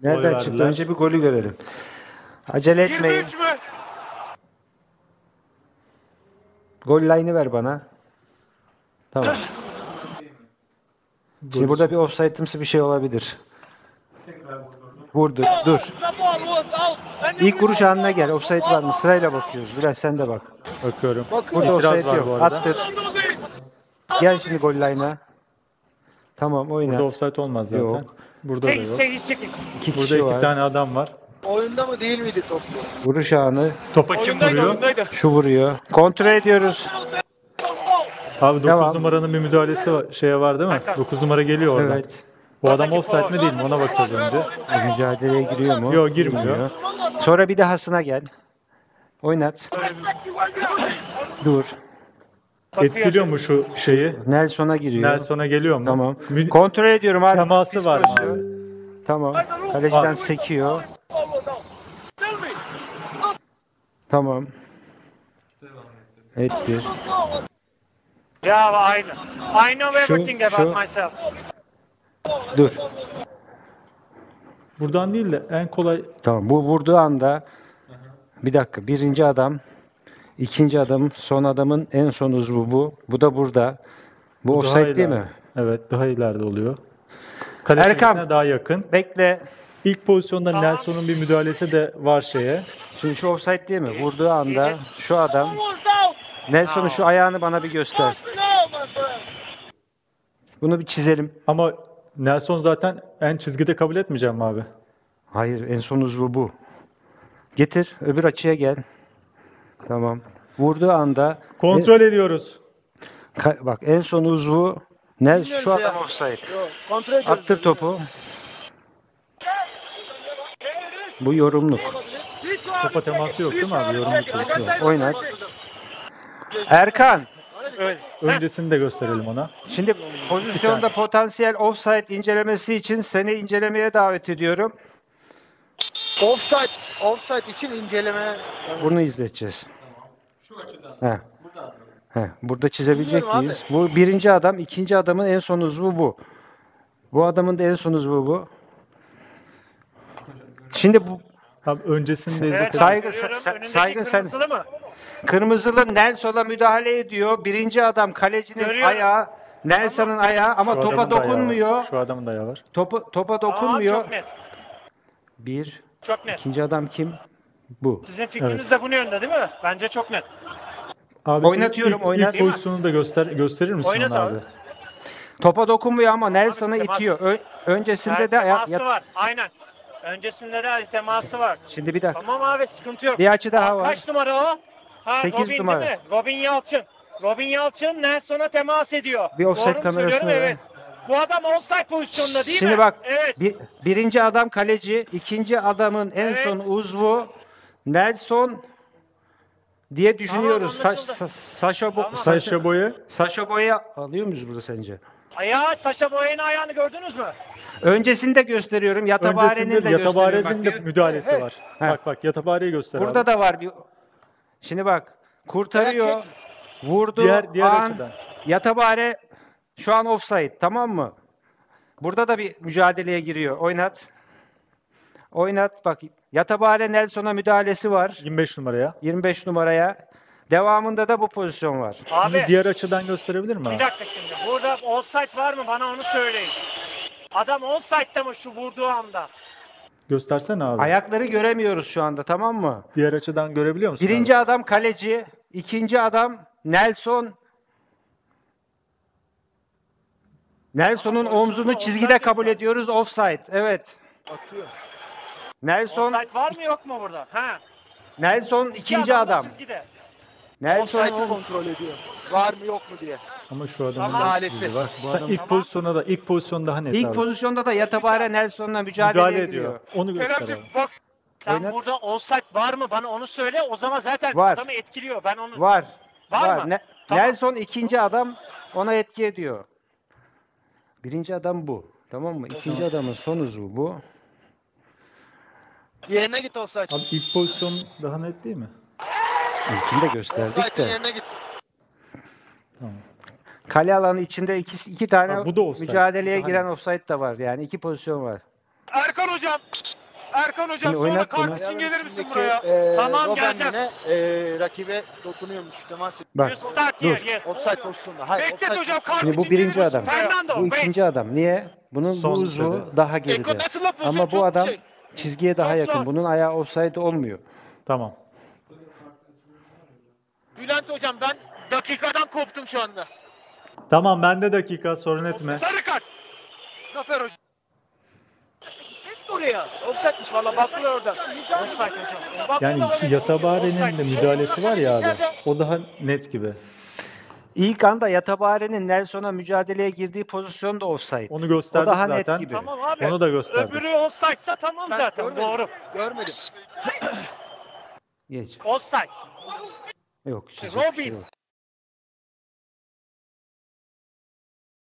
Nereden Oy çıktı? verdiler. Önce bir golü görelim. Acele etmeyin. 23 mü? Gol line'ı ver bana. Tamam. Şimdi burada bir offside'ımsı bir şey olabilir. Vurdu. Dur. The ball was out. And İlk vuruş anına gel. Offside var mı? Sırayla bakıyoruz. Biraz sen de bak. Bakıyorum. Burada İtiraz offside var yok. bu arada. Attır. Gel şimdi gol line'a. Tamam oyna. Burada offside olmaz zaten. Yok. Burada da yok. he's checking. İki Burada kişi iki var. tane adam var. Oyunda mı değil miydi top? Vuruş anı. Topa kim Oyundaydı, vuruyor? oyundaydı. Şu vuruyor. Kontrol ediyoruz. Abi 9 Devam. numaranın bir müdahalesi var, şeye var değil mi? 9 numara geliyor oradan. Evet. Bu adam offside mi değil mi? Ona bakacağız önce. Bu mücadeleye giriyor mu? Yok, girmiyor. Sonra bir dahasına gel. Oynat. Dur. Etkiliyor mu şu şeyi? Nelson'a giriyor. Nelson'a geliyor mu? Tamam. Kontrol ediyorum abi. Teması Pis var mı pozisyon. abi? Tamam. Kaleciden Var. sekiyor. Tell me. Tamam. Ettir. Yeah, I know everything şu- about myself. Dur. Buradan değil de en kolay Tamam. Bu vurduğu anda bir dakika. Birinci adam, ikinci adam, son adamın en son uzvu bu. Bu da burada. Bu daha offside değil ileride. mi? Evet, daha ileride oluyor. Kale Erkan. çizgisine daha yakın. Bekle. İlk pozisyonda Nelson'un bir müdahalesi de var şeye. Şimdi şu offside değil mi? Vurduğu anda şu adam Almost out. Nelson'un şu ayağını bana bir göster. No, my friend. Bunu bir çizelim. Ama Nelson zaten en çizgide kabul etmeyeceğim abi. Hayır, en son uzvu bu. Getir, öbür açıya gel. Tamam. Vurduğu anda Kontrol ediyoruz. bak en son uzvu ne şu Bilmiyorum adam ya. offside. Yok, kontrol ediyoruz. Attır topu. Bu yorumluk. Topa teması yok değil mi abi? Yorum noktası yok. Oynat. Erkan, Öncesini de gösterelim ona. şimdi pozisyonda potansiyel offside incelemesi için seni incelemeye davet ediyorum. Offside için inceleme. Bunu izleteceğiz. Şu açıdan. Burada çizebilecek Bilmiyorum miyiz? Bu birinci adam, ikinci adamın en son uzvu bu. Bu adamın da en son uzvu bu. Şimdi bu Abi öncesini de Evet, izletelim. Saygı- görüyorum. sa- Önündeki saygın sen- kırmızılı mı? kırmızılı Nelson'a müdahale ediyor. Birinci adam kalecinin Görüyorum. ayağı, Nelson'ın ayağı ama Şu topa adamın da ayağı var. dokunmuyor. Şu adamın da ayağı var. Topa Aa, dokunmuyor. çok net. Bir. Çok net. İkinci adam kim? Bu. Sizin fikriniz de bunun yönde değil mi? Bence çok net. Abi Oynatıyorum, oynat. İlk pozisyonu da gösterir misin Oynat onu abi. abi? Topa dokunmuyor ama Nelson'ı Abi, temas- itiyor. Öncesinde Evet, de teması var. Aynen. Öncesinde de teması var. Şimdi bir dakika. Tamam abi, sıkıntı yok. Bir açı daha var. Kaç numara o? Ha, 8 Robin numara. değil mi? Robin Yalçın. Robin Yalçın Nelson'a temas ediyor. Bir offside Doğru mu kamerasına söylüyorum? ver. Evet. Bu adam offside pozisyonunda değil mi? Şimdi bak. Evet. Birinci adam kaleci, ikinci adamın en Evet. son uzvu Nelson diye düşünüyoruz. Tamam, anlaşıldı. Saşa Saşa Boye. Saşa Boy'u alıyor muyuz burada sence? Ayağı, Saşa Boye'nin ayağını gördünüz mü? Öncesini de gösteriyorum. Yatabare'nin de Öncesinde gösteriyorum. Yatabare'nin de Bak, müdahalesi var. He. Bak Yatabare'yi göster burada abi. da var bir. Şimdi bak. Kurtarıyor. Evet, Vurdu. Diğer an, açıdan. Yatabare şu an offside. Tamam mı? Burada da bir mücadeleye giriyor. Oynat. Oynat. Bak. Yatabare Nelson'a müdahalesi var. 25 numaraya. 25 numaraya. Devamında da bu pozisyon var. Abi Şimdi diğer açıdan gösterebilir mi bir abi? dakika şimdi. Burada offside var mı? Bana onu söyleyin. Adam offside'da mı şu vurduğu anda? Göstersene abi. Ayakları göremiyoruz şu anda, tamam mı? Diğer açıdan görebiliyor musun? Birinci adam kaleci, ikinci adam Nelson. Nelson'un omzunu çizgide kabul ediyoruz. Offside. Evet. Atıyor. Nelson Offside var mı yok mu burada? Ha. Nelson İki ikinci da adam. Çizgide. Nelson Offside'ı kontrol ediyor. Var mı yok mu diye. Ama şu adamın Tamam. Müdahalesi. var. Bu Sen adam ilk pozisyonda hani ilk pozisyonda da Yatabare Nelson'la mücadeleye müdahale giriyor. ediyor. Onu göster Kerem'cim abi. bak. Sen Oynat. burada offside var mı? Bana onu söyle. O zaman zaten Var. adamı etkiliyor. Ben onu... Var. Var mı? Tamam. Nelson ikinci adam, ona etki ediyor. Birinci adam bu. Tamam mı? İkinci adamın son uzvu bu. Yerine git offside. Abi ilk pozisyon daha net değil mi? İlkini de gösterdik Offside'ın de. yerine git. Kale alanı içinde iki tane Ha, bu da offside. mücadeleye Daha giren offside de var. Yani iki pozisyon var. Erkan hocam. Erkan hocam Şimdi sonra oynat kart bunu. için gelir misin Üstündeki, buraya? Tamam, Robben geleceğim. yine, rakibe dokunuyormuş. Temas ediyor. Bak You start dur. here, yes. Offside pozisyonunda. Hayır, Beklet offside hocam, pozisyonunda. kart Şimdi bu için gelir birinci misin? adam. Fernando, Bu wait. ikinci adam. Niye? Bunun Son bu uzvu tabii. daha Eko geride. nasıl la pozisyon? Ama bu Çok adam şey. çizgiye daha Çok yakın. zor. Bunun ayağı offside olmuyor. Tamam. Bülent hocam ben dakikadan koptum şu anda. Tamam bende dakika sorun etme. Sarı kart. Zafer hocam. Geç oraya. Offside'miş valla baktılar orada. Offside hocam. Bak, Yani orada Yatabare'nin de offside'miş. müdahalesi var ya abi. İçeride. O daha net gibi. İlk anda Yatabare'nin Nelson'a mücadeleye girdiği pozisyon da offside. Onu O gösterdik daha zaten. net gibi. Tamam abi. Onu da gösterdik. Öbürü offside'sa tamam Ben zaten. görmedim. Doğru. Görmedim. Geç. Offside. Yok. çizecek bir şey Robin. yok.